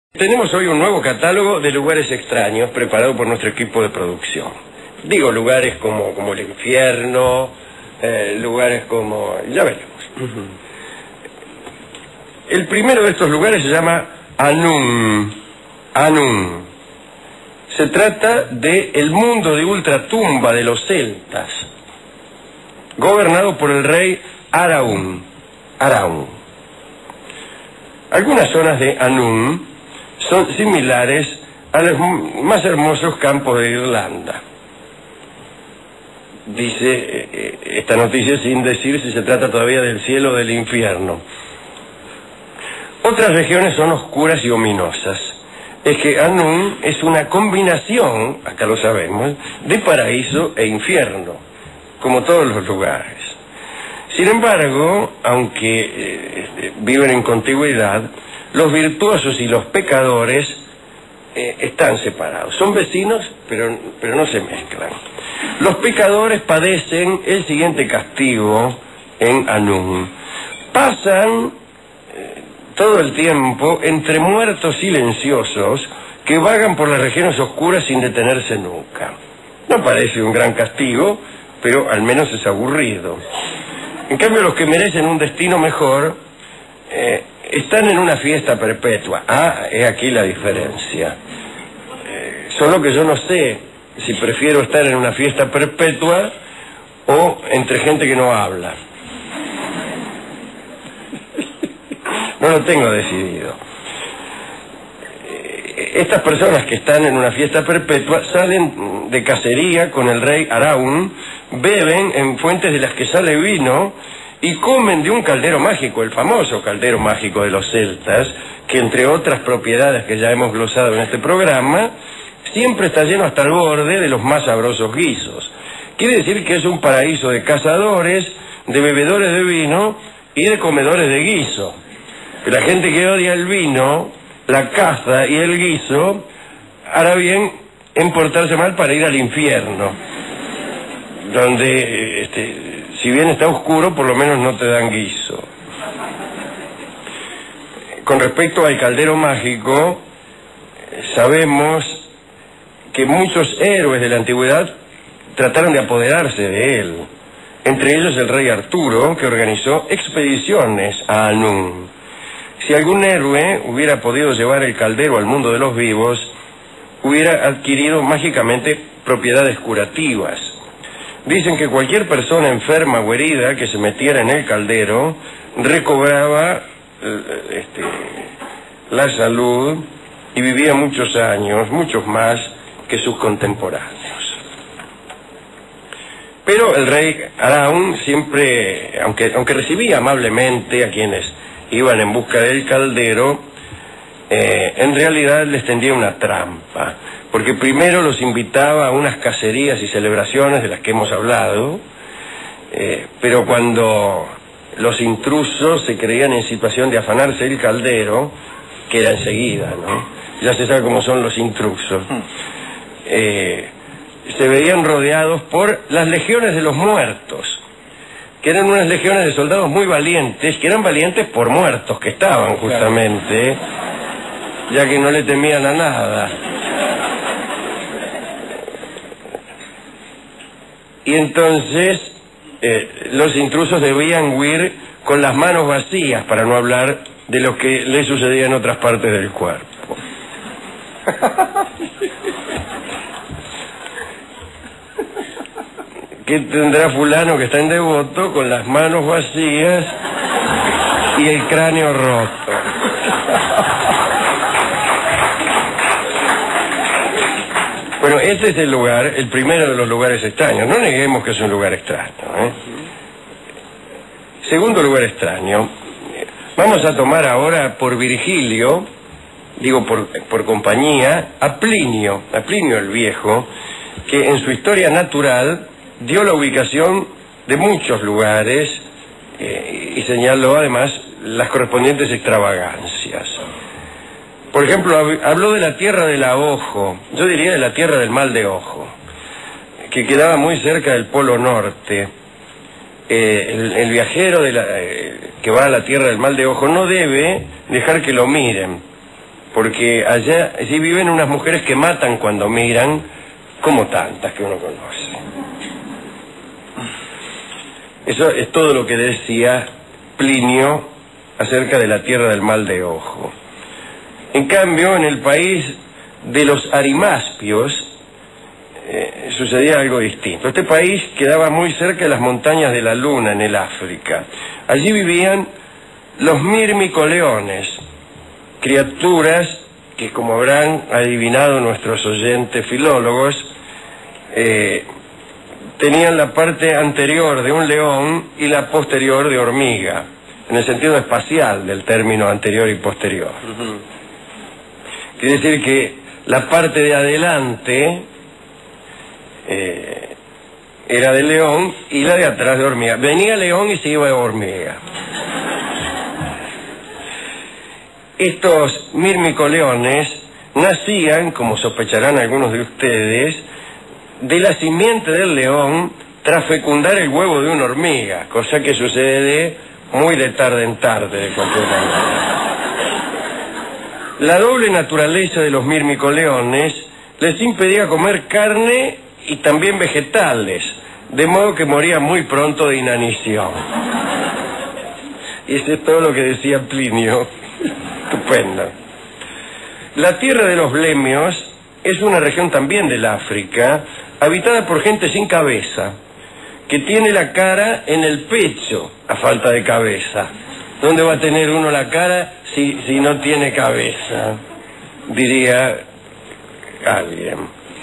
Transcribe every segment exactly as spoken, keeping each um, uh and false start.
Tenemos hoy un nuevo catálogo de lugares extraños preparado por nuestro equipo de producción. Digo lugares como, como el infierno, eh, lugares como... ya veremos. Uh-huh. El primero de estos lugares se llama Anum. Anum. Se trata de el mundo de ultratumba de los celtas, gobernado por el rey Araun. Araun. Algunas zonas de Anum son similares a los más hermosos campos de Irlanda. Dice eh, esta noticia sin decir si se trata todavía del cielo o del infierno. Otras regiones son oscuras y ominosas. Es que Anum es una combinación, acá lo sabemos, de paraíso e infierno, como todos los lugares. Sin embargo, aunque eh, viven en contigüidad, los virtuosos y los pecadores eh, están separados. Son vecinos, pero, pero no se mezclan. Los pecadores padecen el siguiente castigo en Anum. Pasan eh, todo el tiempo entre muertos silenciosos que vagan por las regiones oscuras sin detenerse nunca. No parece un gran castigo, pero al menos es aburrido. En cambio, los que merecen un destino mejor eh, están en una fiesta perpetua. Ah, es aquí la diferencia. Eh, solo que yo no sé si prefiero estar en una fiesta perpetua o entre gente que no habla. No lo tengo decidido. Eh, estas personas que están en una fiesta perpetua salen de cacería con el rey Araun, beben en fuentes de las que sale vino y comen de un caldero mágico, el famoso caldero mágico de los celtas, que entre otras propiedades que ya hemos glosado en este programa, siempre está lleno hasta el borde de los más sabrosos guisos. Quiere decir que es un paraíso de cazadores, de bebedores de vino y de comedores de guiso. La gente que odia el vino, la caza y el guiso, hará bien en portarse mal para ir al infierno, donde... este, si bien está oscuro, por lo menos no te dan guiso. Con respecto al caldero mágico, sabemos que muchos héroes de la antigüedad trataron de apoderarse de él. Entre ellos el rey Arturo, que organizó expediciones a Anum. Si algún héroe hubiera podido llevar el caldero al mundo de los vivos, hubiera adquirido mágicamente propiedades curativas. Dicen que cualquier persona enferma o herida que se metiera en el caldero recobraba este, la salud y vivía muchos años, muchos más que sus contemporáneos. Pero el rey Araun siempre, aunque, aunque recibía amablemente a quienes iban en busca del caldero, eh, en realidad les tendía una trampa. Porque primero los invitaba a unas cacerías y celebraciones de las que hemos hablado, eh, pero cuando los intrusos se creían en situación de afanarse el caldero, que era enseguida, ¿no? Ya se sabe cómo son los intrusos, eh, se veían rodeados por las legiones de los muertos, que eran unas legiones de soldados muy valientes, que eran valientes por muertos que estaban justamente, ya que no le temían a nada. Y entonces eh, los intrusos debían huir con las manos vacías, para no hablar de lo que les sucedía en otras partes del cuerpo. ¿Qué tendrá fulano que está en devoto con las manos vacías y el cráneo roto? Bueno, este es el lugar, el primero de los lugares extraños. No neguemos que es un lugar extraño, ¿eh? Segundo lugar extraño. Vamos a tomar ahora por Virgilio, digo por, por compañía, a Plinio, a Plinio el Viejo, que en su historia natural dio la ubicación de muchos lugares eh, y señaló además las correspondientes extravagancias. Por ejemplo, habló de la tierra del Ahojo, yo diría de la tierra del mal de ojo, que quedaba muy cerca del Polo Norte. Eh, el, el viajero de la, eh, que va a la tierra del mal de ojo no debe dejar que lo miren, porque allá allí viven unas mujeres que matan cuando miran, como tantas que uno conoce. Eso es todo lo que decía Plinio acerca de la tierra del mal de ojo. En cambio, en el país de los arimaspios eh, sucedía algo distinto. Este país quedaba muy cerca de las montañas de la Luna, en el África. Allí vivían los mirmicoleones, criaturas que, como habrán adivinado nuestros oyentes filólogos, eh, tenían la parte anterior de un león y la posterior de hormiga, en el sentido espacial del término anterior y posterior. Uh-huh. Quiere decir que la parte de adelante eh, era de león y la de atrás de hormiga. Venía león y se iba de hormiga. Estos mirmicoleones nacían, como sospecharán algunos de ustedes, de la simiente del león tras fecundar el huevo de una hormiga, cosa que sucede muy de tarde en tarde, de cualquier manera. La doble naturaleza de los mirmicoleones les impedía comer carne y también vegetales, de modo que morían muy pronto de inanición. Y eso es todo lo que decía Plinio. Estupendo. La tierra de los blemios es una región también del África, habitada por gente sin cabeza, que tiene la cara en el pecho, a falta de cabeza. ¿Dónde va a tener uno la cara si, si no tiene cabeza? Diría alguien.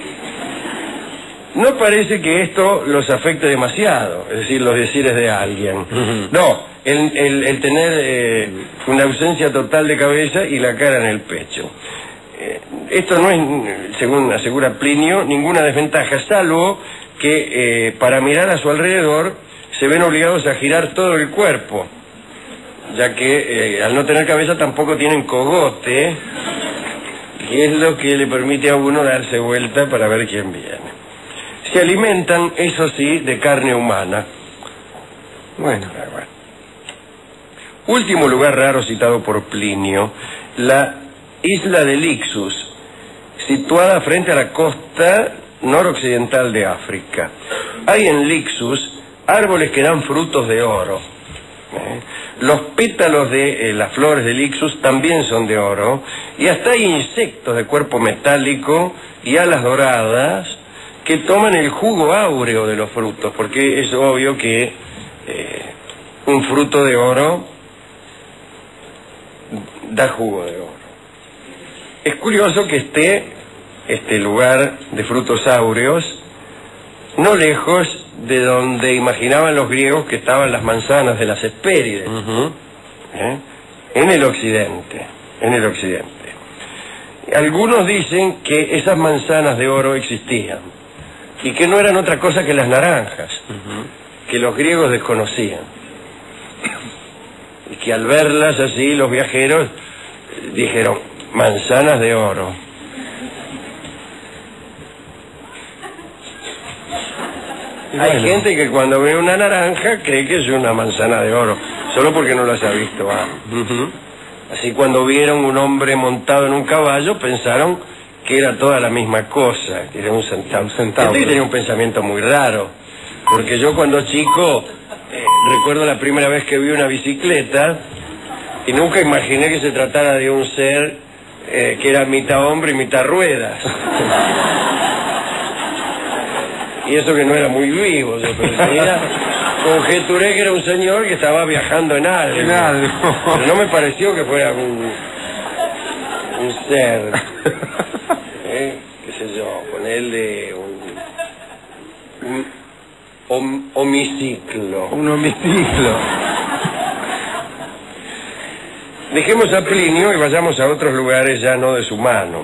No parece que esto los afecte demasiado, es decir, los decires de alguien. Uh-huh. No, el, el, el tener eh, una ausencia total de cabeza y la cara en el pecho. Eh, esto no es, según asegura Plinio, ninguna desventaja, salvo que eh, para mirar a su alrededor se ven obligados a girar todo el cuerpo, ya que eh, al no tener cabeza tampoco tienen cogote, que es lo que le permite a uno darse vuelta para ver quién viene. Se alimentan, eso sí, de carne humana. Bueno, bueno. Último lugar raro citado por Plinio, la isla de Lixus, situada frente a la costa noroccidental de África. Hay en Lixus árboles que dan frutos de oro. ¿eh? Los pétalos de eh, las flores de Lixus también son de oro, y hasta hay insectos de cuerpo metálico y alas doradas que toman el jugo áureo de los frutos, porque es obvio que eh, un fruto de oro da jugo de oro. Es curioso que esté este lugar de frutos áureos no lejos de donde imaginaban los griegos que estaban las manzanas de las Hespérides. Uh-huh. ¿eh? En el occidente, en el occidente. Algunos dicen que esas manzanas de oro existían y que no eran otra cosa que las naranjas, uh-huh, que los griegos desconocían, y que al verlas así los viajeros dijeron: manzanas de oro. Y hay bueno, gente que cuando ve una naranja cree que es una manzana de oro, solo porque no las ha visto antes. Uh-huh. Así, cuando vieron un hombre montado en un caballo pensaron que era toda la misma cosa, que era un centauro. Este tenía un pensamiento muy raro, porque yo cuando chico eh, recuerdo la primera vez que vi una bicicleta y nunca imaginé que se tratara de un ser eh, que era mitad hombre y mitad ruedas. Y eso que no era muy vivo, yo pensé, conjeturé que era un señor que estaba viajando en algo. En algo. Pero no me pareció que fuera un, un ser, ¿eh? qué sé yo, ponerle un, un hom, homiciclo. Un homiciclo. Dejemos a Plinio y vayamos a otros lugares ya no de su mano.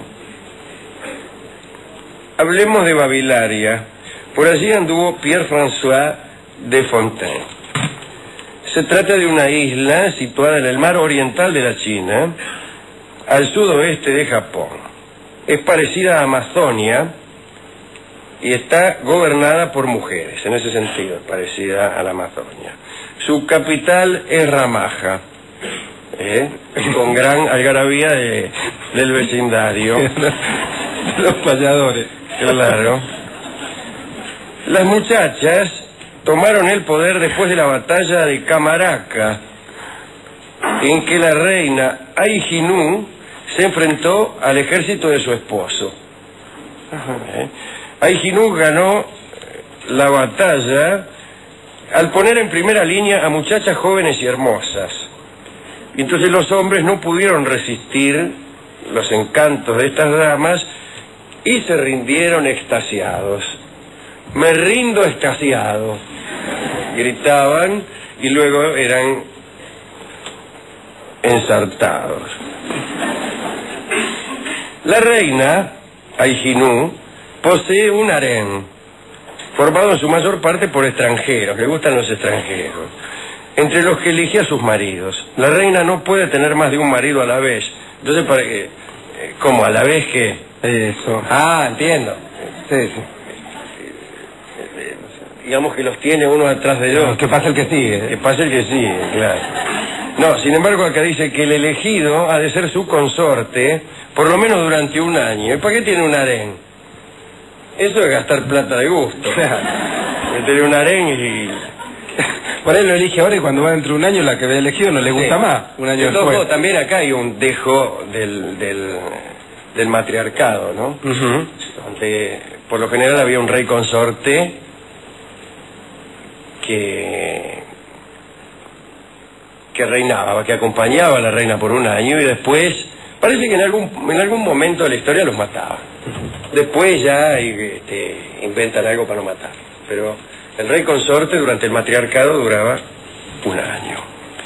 Hablemos de Babilaria. Por allí anduvo Pierre-François de Fontaine. Se trata de una isla situada en el mar oriental de la China, al sudoeste de Japón. Es parecida a Amazonia y está gobernada por mujeres, en ese sentido, es parecida a la Amazonia. Su capital es Ramaja, ¿eh? con gran algarabía de del vecindario. Los payadores. Claro. Las muchachas tomaron el poder después de la batalla de Camaraca, en que la reina Aijinú se enfrentó al ejército de su esposo. ¿Eh? Aijinú ganó la batalla al poner en primera línea a muchachas jóvenes y hermosas. Y entonces los hombres no pudieron resistir los encantos de estas damas y se rindieron extasiados. Me rindo extasiado, gritaban, y luego eran ensartados. La reina Aijinú posee un harén formado en su mayor parte por extranjeros, le gustan los extranjeros, entre los que elige a sus maridos. La reina no puede tener más de un marido a la vez. Entonces, ¿para qué? ¿Cómo? ¿A la vez qué? Eso. Ah, entiendo. Sí, sí. Digamos que los tiene uno atrás de otro. Que pase el que sigue. Que pase el que sigue, claro. No, sin embargo, acá dice que el elegido ha de ser su consorte por lo menos durante un año. ¿Y para qué tiene un harén? Eso es gastar plata de gusto. Tiene un harén y... Por ahí lo elige ahora, y cuando va dentro de un año la que había elegido no le gusta, sí, más. Un año después. después. También acá hay un dejo del, del, del matriarcado, ¿no? Uh-huh. Donde por lo general había un rey consorte que... que reinaba, que acompañaba a la reina por un año, y después parece que en algún en algún momento de la historia los mataba. Después ya este, inventan algo para no matar. Pero el rey consorte durante el matriarcado duraba un año.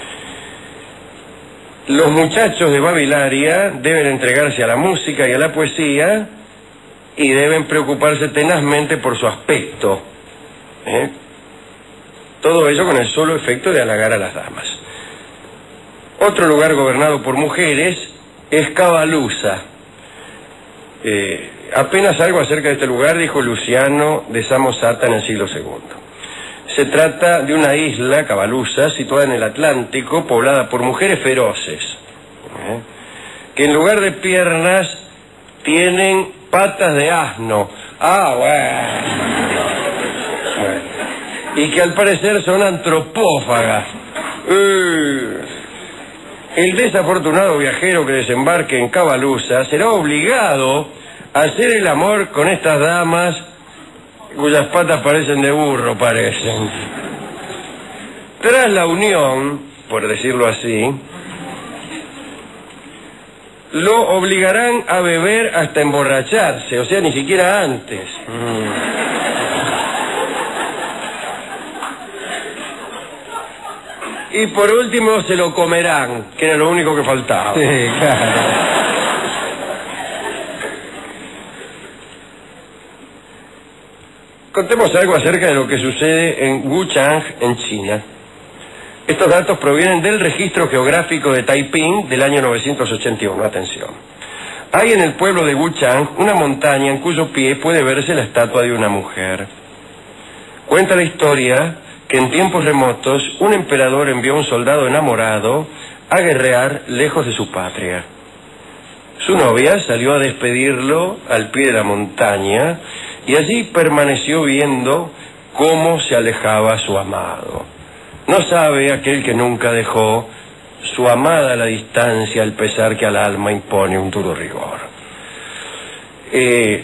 Los muchachos de Babilaria deben entregarse a la música y a la poesía, y deben preocuparse tenazmente por su aspecto, ¿eh? Todo ello con el solo efecto de halagar a las damas. Otro lugar gobernado por mujeres es Cabalusa. Eh, apenas algo acerca de este lugar dijo Luciano de Samosata en el siglo segundo. Se trata de una isla, Cabalusa, situada en el Atlántico, poblada por mujeres feroces, ¿eh? que en lugar de piernas tienen patas de asno. Ah, bueno. bueno. Y que al parecer son antropófagas. Uh. El desafortunado viajero que desembarque en Cabalusa será obligado a hacer el amor con estas damas cuyas patas parecen de burro, parecen. Tras la unión, por decirlo así, lo obligarán a beber hasta emborracharse, o sea, ni siquiera antes. Mm. Y por último se lo comerán, que era lo único que faltaba. Sí, claro. Contemos algo acerca de lo que sucede en Wuchang, en China. Estos datos provienen del registro geográfico de Taiping del año novecientos ochenta y uno. Atención. Hay en el pueblo de Wuchang una montaña en cuyo pie puede verse la estatua de una mujer. Cuenta la historia que en tiempos remotos un emperador envió a un soldado enamorado a guerrear lejos de su patria. Su novia salió a despedirlo al pie de la montaña y allí permaneció viendo cómo se alejaba su amado. No sabe aquel que nunca dejó su amada a la distancia, al pesar que al alma impone un duro rigor. Eh,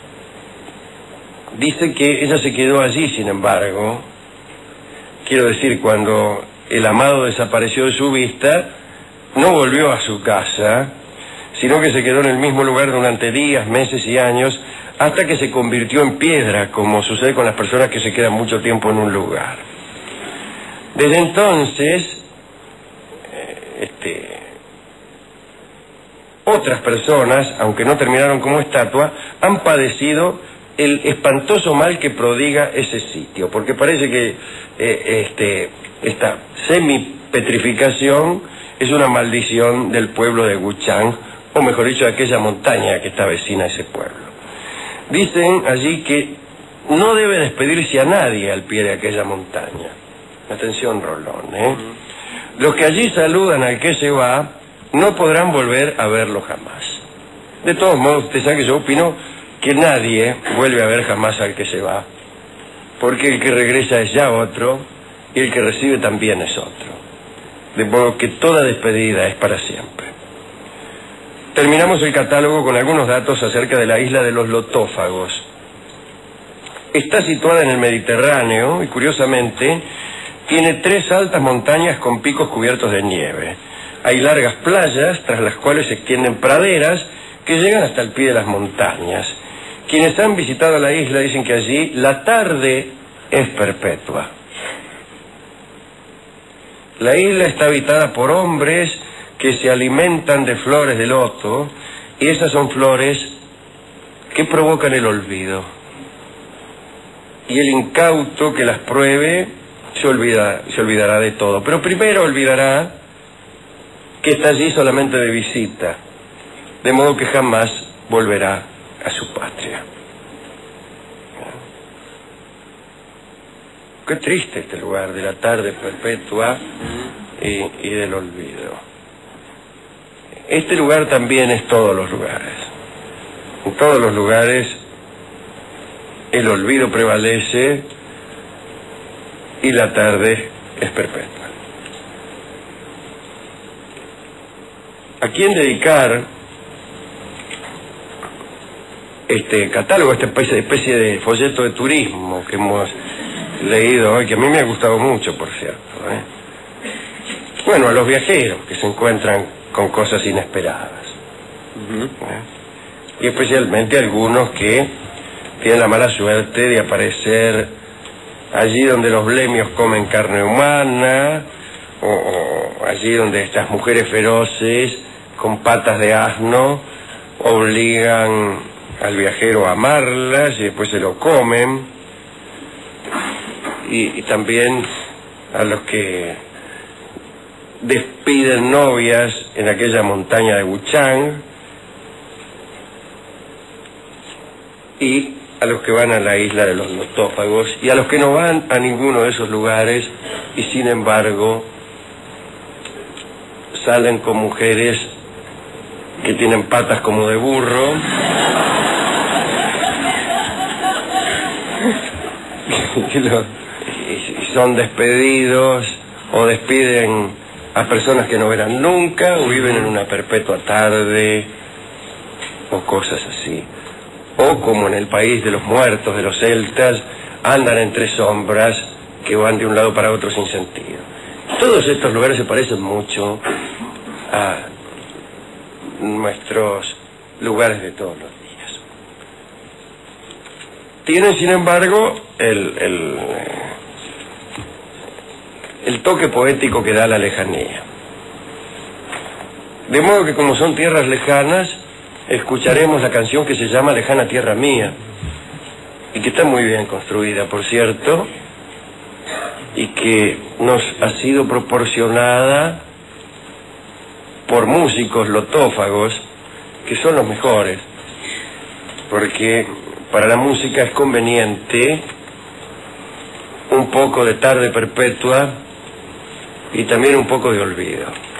dice que ella se quedó allí, sin embargo. Quiero decir, cuando el amado desapareció de su vista, no volvió a su casa, sino que se quedó en el mismo lugar durante días, meses y años, hasta que se convirtió en piedra, como sucede con las personas que se quedan mucho tiempo en un lugar. Desde entonces, este, otras personas, aunque no terminaron como estatua, han padecido el espantoso mal que prodiga ese sitio, porque parece que eh, este, esta semi-petrificación es una maldición del pueblo de Wuchang, o mejor dicho, de aquella montaña que está vecina a ese pueblo. Dicen allí que no debe despedirse a nadie al pie de aquella montaña. Atención, Rolón, ¿eh? Los que allí saludan al que se va no podrán volver a verlo jamás. De todos modos, usted sabe que yo opino que nadie vuelve a ver jamás al que se va, porque el que regresa es ya otro y el que recibe también es otro. De modo que toda despedida es para siempre. Terminamos el catálogo con algunos datos acerca de la isla de los Lotófagos. Está situada en el Mediterráneo y, curiosamente, tiene tres altas montañas con picos cubiertos de nieve. Hay largas playas, tras las cuales se extienden praderas que llegan hasta el pie de las montañas. Quienes han visitado la isla dicen que allí la tarde es perpetua. La isla está habitada por hombres que se alimentan de flores de loto, y esas son flores que provocan el olvido. Y el incauto que las pruebe se olvida, se olvidará de todo. Pero primero olvidará que está allí solamente de visita, de modo que jamás volverá a su patria. Qué triste este lugar de la tarde perpetua y, y del olvido. Este lugar también es todos los lugares. En todos los lugares el olvido prevalece y la tarde es perpetua. ¿A quién dedicar este catálogo, esta especie, especie de folleto de turismo que hemos leído hoy, que a mí me ha gustado mucho, por cierto, ¿eh? Bueno, a los viajeros que se encuentran con cosas inesperadas. Uh-huh. ¿Eh? Y especialmente algunos que tienen la mala suerte de aparecer allí donde los blemios comen carne humana, o, o allí donde estas mujeres feroces con patas de asno obligan al viajero a amarlas y después se lo comen. Y, y también a los que despiden novias en aquella montaña de Wuchang, y a los que van a la isla de los Lotófagos, y a los que no van a ninguno de esos lugares y sin embargo salen con mujeres que tienen patas como de burro y, los, y son despedidos o despiden a personas que no verán nunca, o viven en una perpetua tarde o cosas así. O como en el país de los muertos, de los celtas, andan entre sombras que van de un lado para otro sin sentido. Todos estos lugares se parecen mucho a nuestros lugares de todos los días. Tienen, sin embargo, el, el, el toque poético que da la lejanía. De modo que, como son tierras lejanas, escucharemos la canción que se llama Lejana Tierra Mía, y que está muy bien construida, por cierto, y que nos ha sido proporcionada por músicos lotófagos que son los mejores, porque para la música es conveniente un poco de tarde perpetua y también un poco de olvido.